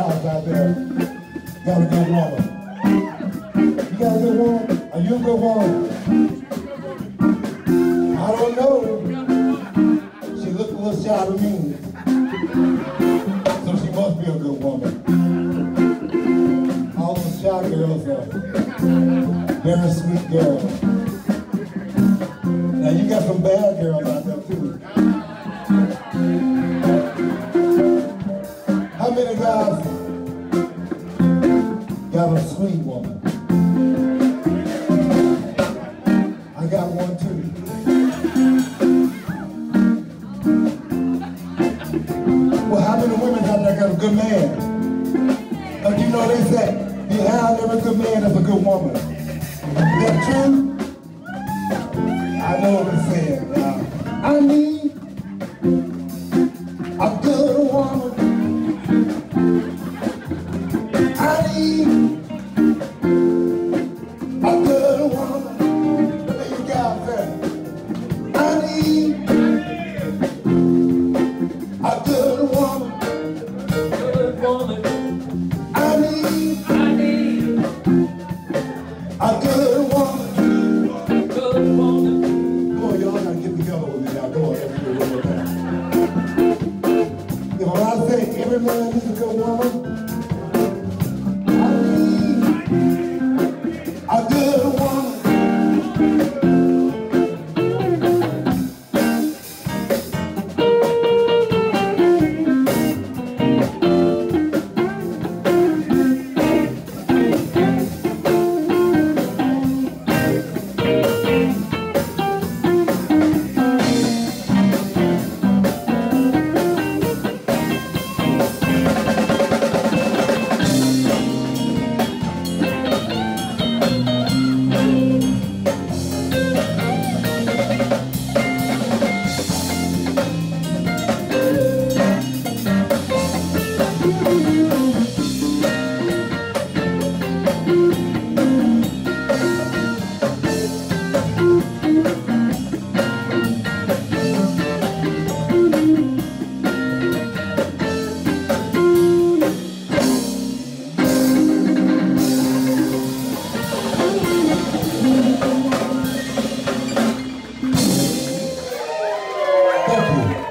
guys out there got a good woman. You got a good woman? Are you a good woman? I don't know. She looked a little shy to me. So she must be a good woman. All those shy girls are very sweet girls. Now you got some bad girls out there too. How many guys got a sweet woman? I got one too. Well, how many women out there got a good man? But you know they say, behind every good man is a good woman. Is that true? I know what they're saying. I need a good woman. I need a good woman. There you go, man. I need a good woman. Good woman. I need a good woman. Good woman. Come on, y'all gotta get together with me now. Come on, let's do it one more time. If I say every man needs a good woman, I need a good woman. Thank you.